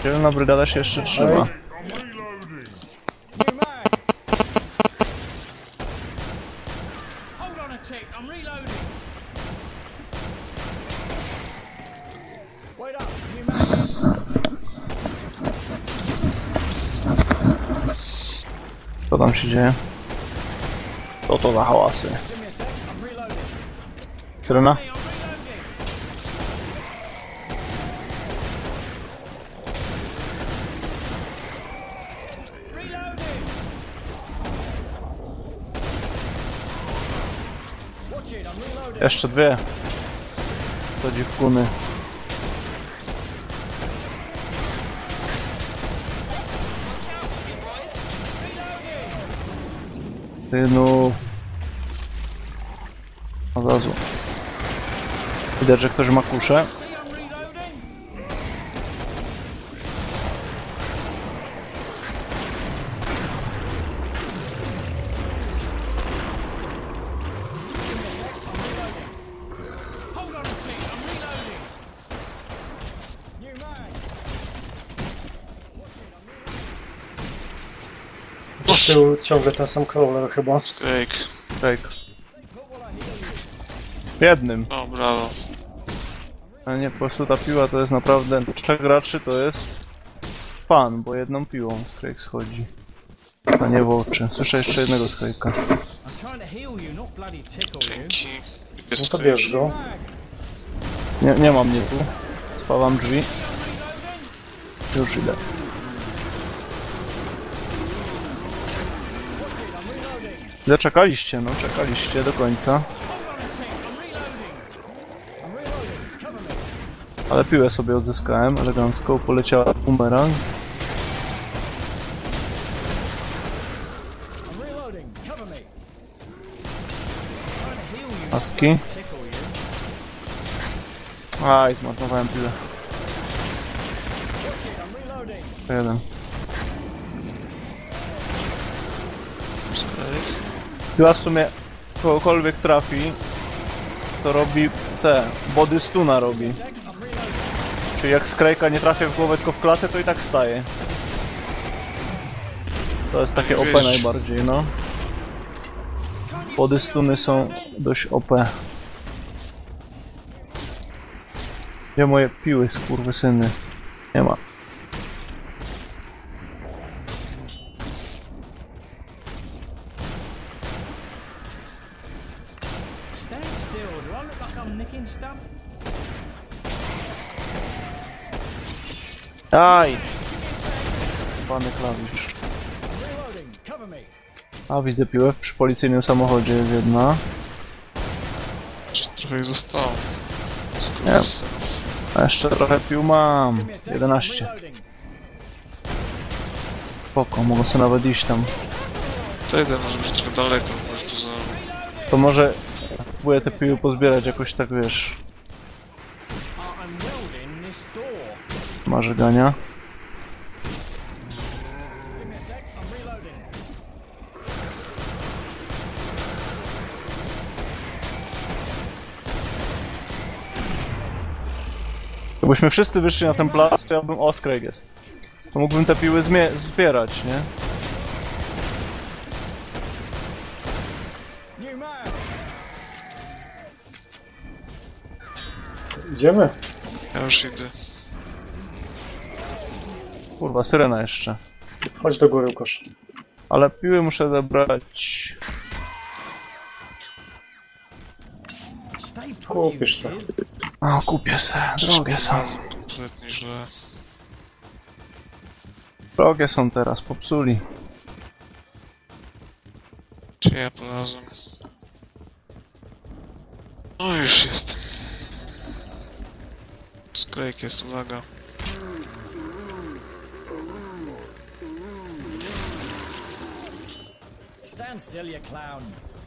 Dzielna brygada się jeszcze trzyma. Co tam się dzieje? Co to za hałasy? Syrena? Jeszcze dwie. To dziwkuny. Ty no. Od razu. Widać, że ktoś ma kuszę. Z tyłu ciągle ten sam crawler chyba. Skrejk. Tak. W jednym. O, brawo. A nie, po prostu ta piła to jest naprawdę... 3 graczy to jest... Pan, bo jedną piłą Skrejk schodzi. A nie w oczy. Słyszę jeszcze jednego Skrejka. Dzięki. No to bierz go. Nie ma mnie tu. Spawam drzwi. Już idę. Ile czekaliście? No czekaliście do końca. Ale piłę sobie odzyskałem elegancko, poleciała bumerang. Maski. Aj, zmarnowałem piłę. To jeden. Skrejk. Piła w sumie kogokolwiek trafi, to robi te, body stuna robi. Czyli jak Skrejka nie trafia w głowę tylko w klatę, to i tak staje. To jest takie OP najbardziej, no. Body stuny są dość OP. Gdzie moje piły, skurwysyny? Nie ma. Aj! Pany klawisz. A widzę piłę przy policyjnym samochodzie jest jedna. Jeszcze trochę ich zostało. Nie. A jeszcze trochę pił mam. 11. Spoko, mogę sobie nawet iść tam. To jeden może być trochę daleko, może tu za... To może próbuję te piły pozbierać jakoś tak, wiesz. Marzegania. Gdybyśmy wszyscy wyszli na ten plac, to ja bym... O, Skrejk jest. To mógłbym te piły zbierać, nie? Idziemy? Ja już idę. Kurwa, syrena jeszcze. Chodź do góry, Łukasz. Ale piły muszę zebrać. Kupisz se. O, kupię se. Drogie są. Kompletnie źle. Drogie są teraz, popsuli. Gdzie ja polazłem? O, już jestem. Skrejk jest, uwaga. Stand still, you clown.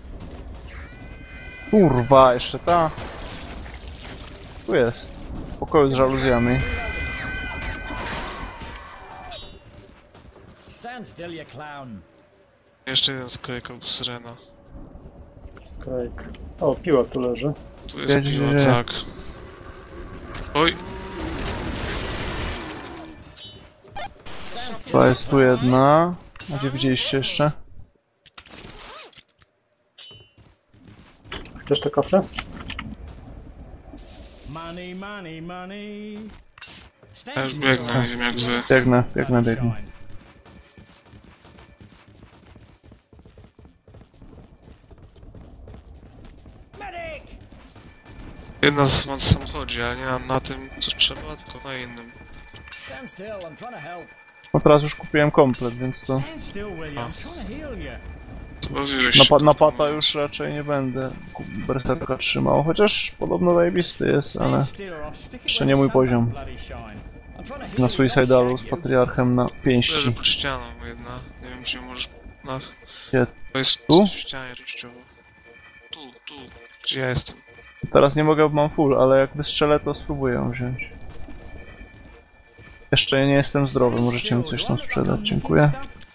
Kurwa, jeszcze ta. Tu jest. W pokoju z żaluzjami. Stand still, you clown. Jeszcze jeden skrejk albo syrena. Skrajk. O, piła tu leży. Tu jest Jedzie, piła, jedzie. tak. Oj! To jest tu jedna. A gdzie widzieliście jeszcze? Chcesz tę kasę? Money, money, money. Ja już biegnę, nie wiem jak wy. Biegnę. Medic! Jedna z mam w samochodzie, ale nie na tym co trzeba, tylko na innym. Stand still, I'm trying to help. No teraz już kupiłem komplet, więc to... Stand still, will you? I'm trying to heal you. Zbawiłeś się. Na pata już raczej nie będę berserka trzymał, chociaż podobno zajebisty jest, ale... Stand still or I'll stick it Jeszcze where nie mój the sun poziom. don't bloody shine. I'm trying to heal Na you, Suicidalu don't z shag you. patriarchem na Leży pięści. pod ścianą jedna. Nie wiem czy możesz... No, Gdzie? to jest Tu? w ścianie rozcioło. Tu. Gdzie ja jestem? Teraz nie mogę, bo mam full, ale jak wystrzelę, to spróbuję ją wziąć. Jeszcze nie jestem zdrowy, możecie mi coś tam sprzedać, dziękuję.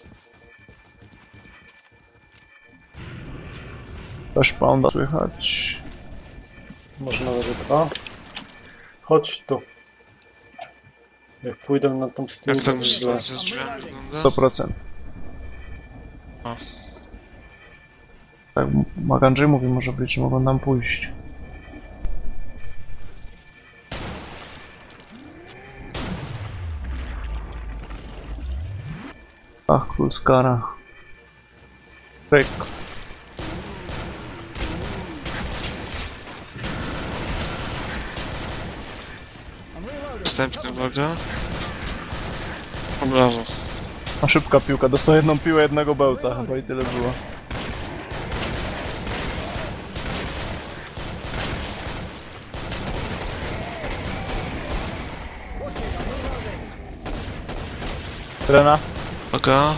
Też pounda słychać. Może nawet 2. Chodź tu. Jak pójdę na tą stronę, Jak tam to źle. sytuacja z drzwiami wygląda? 100%. A. Tak, Magandrzej mówi, może być, że mogą nam pójść. Ach, król Skara. Ryk. Następna uwaga. O, brawo. A szybka piłka, dostał jedną piłę, jednego bełta, chyba i tyle było. Trena. Uwaga.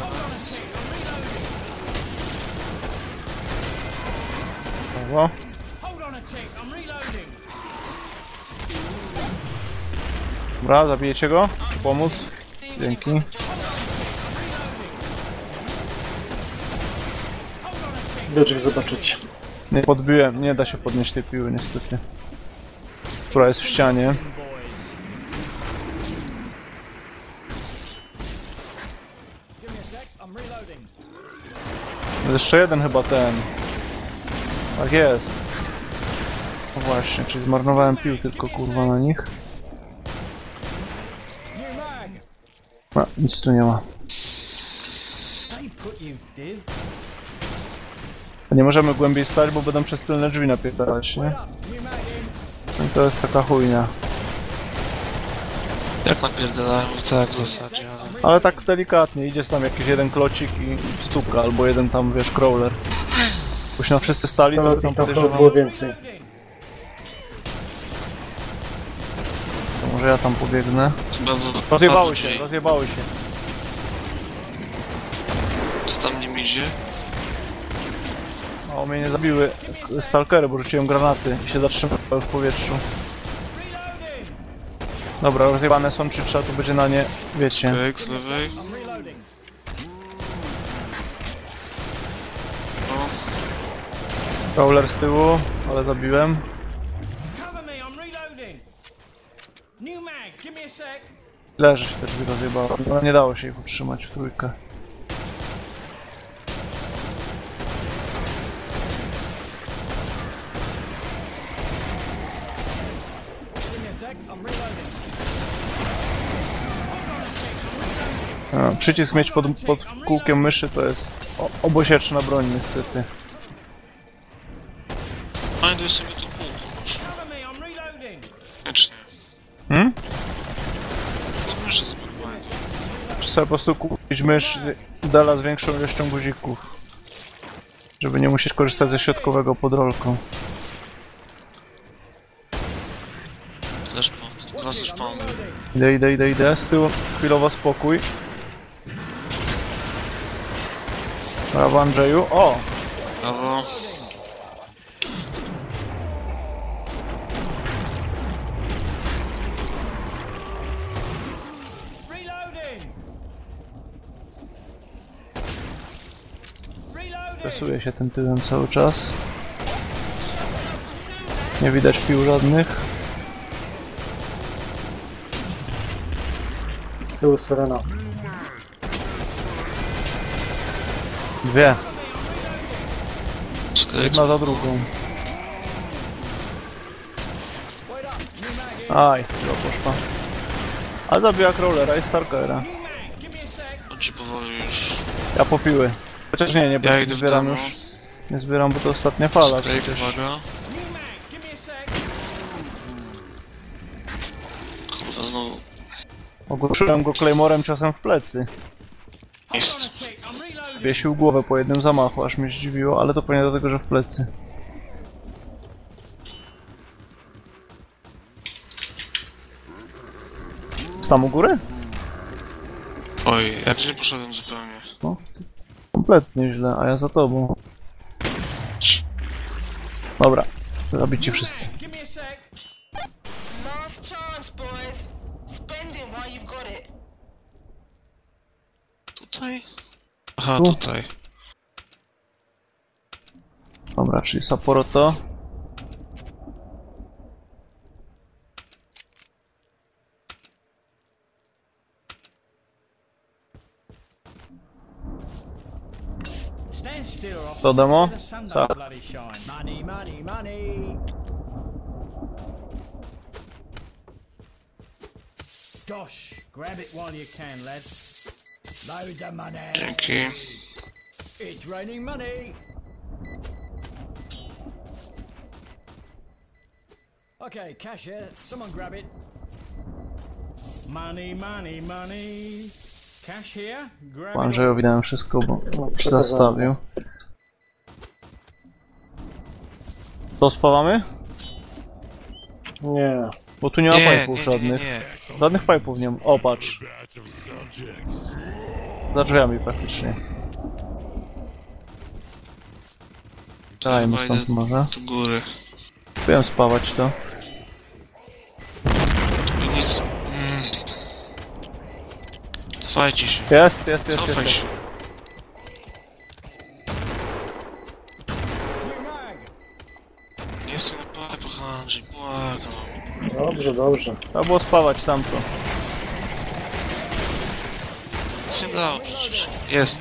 Brawo. Hold on a tick, I'm reloading. Dobra, zabijecie go? Pomóc? Dzięki. Idę drzwi zobaczyć. Nie podbiłem, nie da się podnieść tej piły niestety. Która jest w ścianie. Give me a sec, I'm reloading. Jeszcze jeden chyba ten. Tak jest. No właśnie, czyli zmarnowałem pił tylko kurwa na nich. New mag. A, nic tu nie ma. Stay put, you div. Nie możemy głębiej stać, bo będą przez tylne drzwi napierdalać, nie? Up, new mag in. No i to jest taka chujnia. Jak napierdalałem, tak w zasadzie, ale... Ale tak delikatnie, idzie tam jakiś jeden klocik i stuka, albo jeden tam, wiesz, crawler. Bo się na wszyscy stali, to Teraz tam ich tam chyba podejrzewam. było więcej. To może ja tam pobiegnę. Chyba Rozjebały się, rozjebały się. Co tam nim idzie? O, mnie nie zabiły stalkery, bo rzuciłem granaty i się zatrzymały w powietrzu. Dobra, rozjebane są, czy trzeba tu będzie na nie, wiecie. Okej, z lewej. I'm reloading. O, Crawler z tyłu, ale zabiłem. Cover me, I'm reloading. New mag, give me a sec. Leży się te drzwi rozjebało. No, nie dało się ich utrzymać w trójkę. Give me a sec, I'm reloading. Przycisk mieć pod kółkiem myszy to jest obosieczna broń niestety. znajduj sobie tu kółko, może. Cover me, I'm reloading. Koniecznie. Hmm? To myszę zbudowałem. Czy sobie po prostu kupić mysz Dela z większą ilością guzików. Żeby nie musieć korzystać ze środkowego pod rolką. Też po. Dwa też Idę. Z tyłu chwilowo spokój. Brawo Andrzeju. O! Brawo. Reloading. Reloading. Presuje się tym tyłem cały czas. Nie widać pił żadnych. Z tyłu Serena. Dwie. Skrek Jedna za drugą. Aj, chyba poszła. A zabija Crawlera i Starkera. New mag, give me a sec. chodzi powoli już. Ja popiły. Chociaż nie Ja idę w zbieram demo. już. Nie zbieram, bo to ostatnia fala Skrek, przecież. uwaga. New mag, give me a sec. Kurwa, znowu. Ogłuszyłem go Claymorem czasem w plecy. Hold on Jest. a sec, I'm reloading. Wiesił głowę po jednym zamachu, aż mnie zdziwiło, ale to pewnie dlatego, że w plecy. Jest tam u góry? Oj, ja gdzieś poszedłem zupełnie. No, kompletnie źle, a ja za tobą. Dobra, zabicie wszyscy. Give me a sec. Last chance, boys. Spend it while you've got it. Tutaj? Aha, Tu. tutaj. Dobra, czyli Sapporo to. Stand still or I'll To demo? the sun Tak. don't bloody shine. Money, money, money. Gosh, grab it while you can, lads. Loads of money. Dzięki. It's raining money. Okay, cash here. Someone grab it. Money, money, money. Cash here. Grab it. all. Andrzejowi dałem wszystko, bo No, się przekazałem. zastawił. To spawamy? Nie. Bo tu nie ma Nie, pipów nie, żadnych. nie. Żadnych pipów nie ma. O, patrz. Za drzwiami praktycznie. Dajmy Chyba stąd idę może. do góry. Wiem spawać to. Tu nic. Cofajcie się. Jest. Cofaj się. New mag. Nie stój na pipach, Andrzej, błagam. Dobrze. Trzeba było spawać tamto. Nic nie dało przecież. Jest.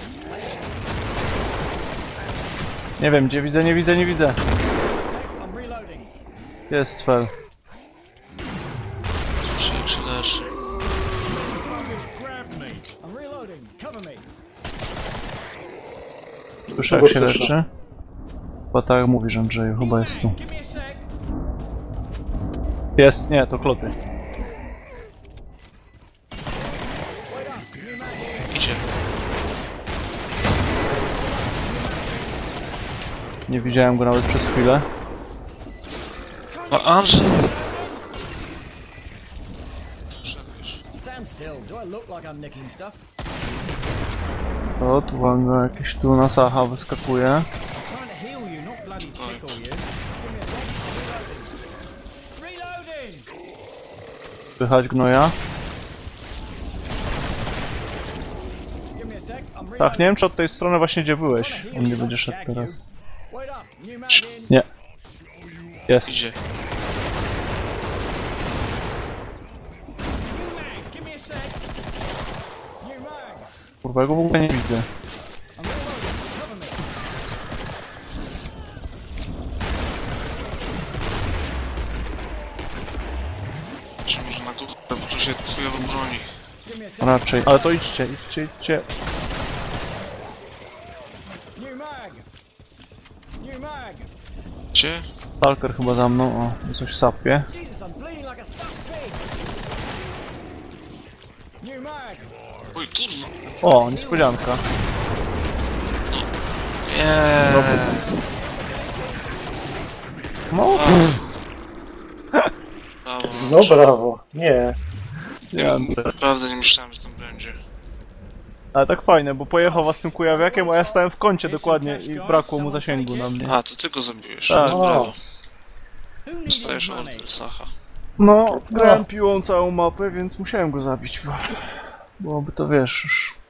Nie wiem, gdzie widzę, nie widzę. Sec, I'm reloading. Jest Sfel. Słyszę jak się leży. Fuckers grab me. I'm reloading. Cover me. Słyszę jak się leczy. Chyba tak jak mówisz, Andrzeju, chyba jest tu. Give me a sec. Jest, nie, to kloty. Idzie. Nie widziałem go nawet przez chwilę. O, Andrzej! Stand still. Do I look like I'm nicking stuff? O, tu uwaga, jakieś tu na Sacha wyskakuje. I'm trying to heal you, not bloody tickle you. Give me a sec. I'm reloading. Reloading. Słychać gnoja. Give me a sec. I'm reloading. Tak, nie wiem czy od tej strony właśnie gdzie byłeś. On nie będzie szedł teraz. Wait up. New mag in. Nie. Jest. Idzie. New mag. Give me a sec. New mag. Kurwa, ja go w ogóle nie widzę. I'm reloading. Cover me. Czy może na górę, bo tu się chujowo broni. Give me a sec. Raczej. Ale to idźcie. New mag. New mag. Gdzie? Stalker chyba za mną. O, coś sapie. Jesus, I'm bleeding like a stuck pig. New mag. Oj, kurwa! O, niespodzianka. Nie. No, Brawo. No brawo. Nie. nie, Naprawdę nie myślałem, że tam będzie. ale tak fajne, bo pojechał was tym kujawiakiem, a ja stałem w kącie dokładnie i brakło mu zasięgu na mnie. A, to ty go zabiłeś. Tak. No, brawo. Who needs Dostajesz money? order, Sacha. No, grałem piłą całą mapę, więc musiałem go zabić. Byłoby to, wiesz, już